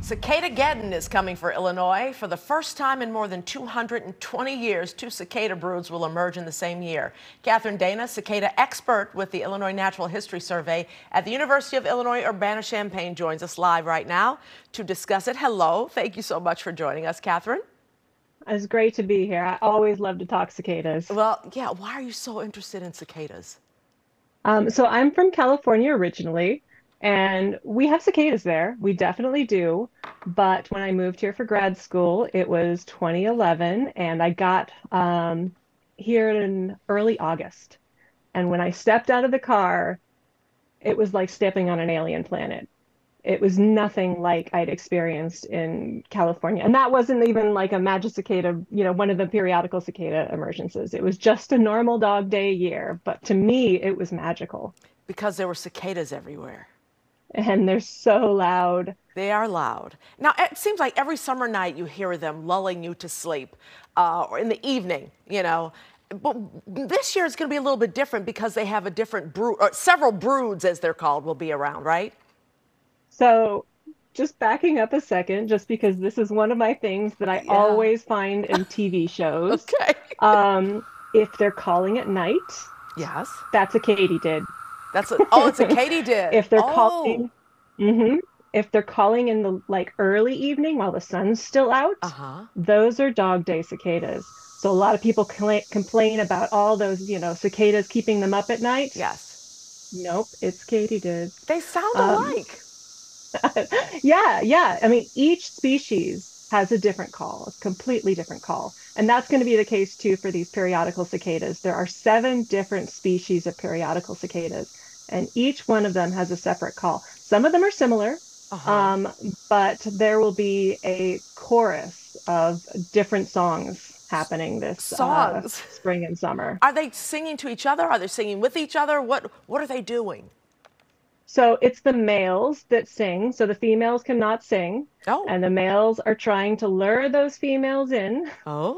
Cicadageddon is coming for Illinois. For the first time in more than 220 years, two cicada broods will emerge in the same year. Catherine Dana, cicada expert with the Illinois Natural History Survey at the University of Illinois Urbana-Champaign, joins us live right now to discuss it. Hello. Thank you so much for joining us, Catherine. It's great to be here. I always love to talk cicadas. Well, yeah, why are you so interested in cicadas? So I'm from California originally, and we have cicadas there. We definitely do. But when I moved here for grad school, it was 2011, and I got here in early August. And when I stepped out of the car, it was like stepping on an alien planet. It was nothing like I'd experienced in California. And that wasn't even like a magic cicada, one of the periodical cicada emergences. It was just a normal dog day year. But to me, it was magical. Because there were cicadas everywhere. And they're so loud. They are loud. Now, it seems like every summer night you hear them lulling you to sleep, or in the evening, But this year it's going to be a little bit different because they have a different brood, or several broods, as they're called, will be around, right? So just backing up a second, just because this is one of my things that I always find in TV shows. Okay. If they're calling at night, Yes. that's a katydid. It's a katydid. If they're calling, if they're calling in the early evening while the sun's still out, those are dog day cicadas. So a lot of people complain about all those, cicadas keeping them up at night. Yes. Nope, it's katydid. They sound alike. Yeah. I mean, each species has a different call, a completely different call. And that's going to be the case too for these periodical cicadas. There are 7 different species of periodical cicadas, and each one of them has a separate call. Some of them are similar, but there will be a chorus of different songs happening this spring and summer. Are they singing to each other? Are they singing with each other? What are they doing? So it's the males that sing. So the females cannot sing. Oh. And the males are trying to lure those females in. Oh.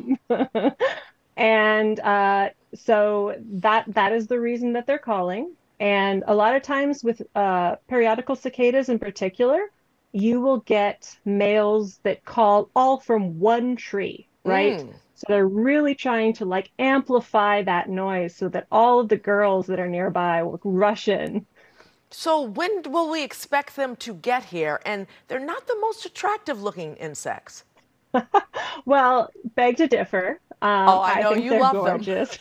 So that is the reason that they're calling. And a lot of times with periodical cicadas in particular, you will get males that call all from one tree, right? So they're really trying to amplify that noise so that all of the girls that are nearby will rush in. So when will we expect them to get here? And they're not the most attractive looking insects. Well, beg to differ. I know you love gorgeous.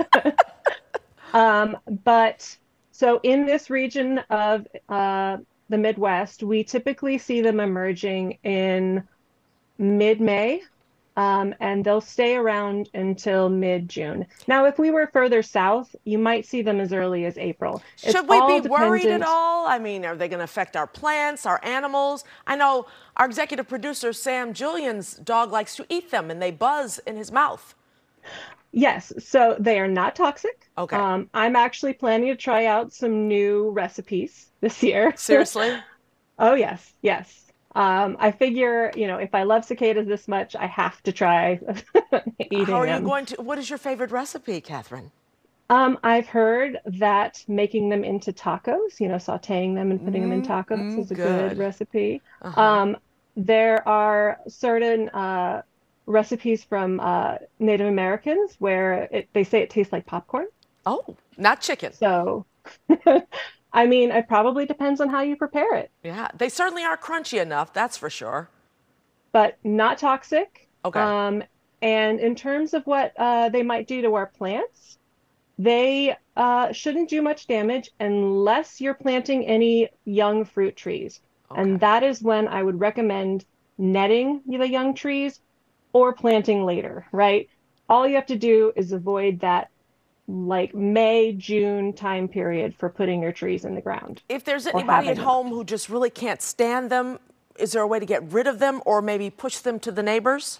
But so in this region of the Midwest, we typically see them emerging in mid-May. And they'll stay around until mid-June. Now, if we were further south, you might see them as early as April. Should we be worried at all? I mean, are they going to affect our plants, our animals? I know our executive producer, Sam Julian's dog likes to eat them, and they buzz in his mouth. Yes, so they are not toxic. Okay. I'm actually planning to try out some new recipes this year. Seriously? Oh, yes. I figure, if I love cicadas this much, I have to try eating How are you them. what is your favorite recipe, Catherine? I've heard that making them into tacos, sauteing them and putting them in tacos is a good recipe. There are certain recipes from Native Americans where they say it tastes like popcorn. Oh, not chicken. So I mean, it probably depends on how you prepare it. Yeah, they certainly are crunchy enough, that's for sure. But not toxic. Okay. And in terms of what they might do to our plants, they shouldn't do much damage unless you're planting any young fruit trees. Okay. And that is when I would recommend netting the young trees or planting later, right? All you have to do is avoid that May, June time period for putting your trees in the ground. If there's anybody at home who just really can't stand them, is there a way to get rid of them or maybe push them to the neighbors?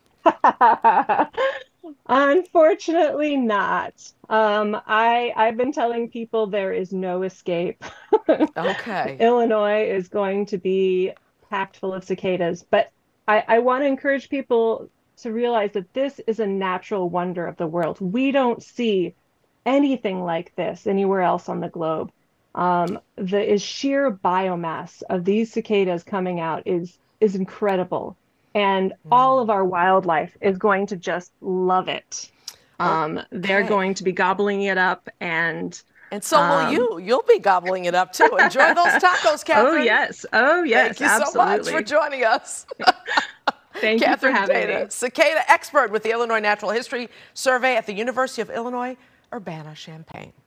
Unfortunately not. I've been telling people there is no escape. Okay. Illinois is going to be packed full of cicadas, but I want to encourage people to realize that this is a natural wonder of the world. We don't see anything like this anywhere else on the globe. The sheer biomass of these cicadas coming out is incredible, and all of our wildlife is going to just love it. They're Okay. going to be gobbling it up, and And so will um, you. You'll be gobbling it up too. Enjoy those tacos, oh Catherine. yes, oh Thank yes, you so much for absolutely. joining us. Thank you for Catherine having Dana, me. cicada expert with the Illinois Natural History Survey at the University of Illinois, Urbana-Champaign.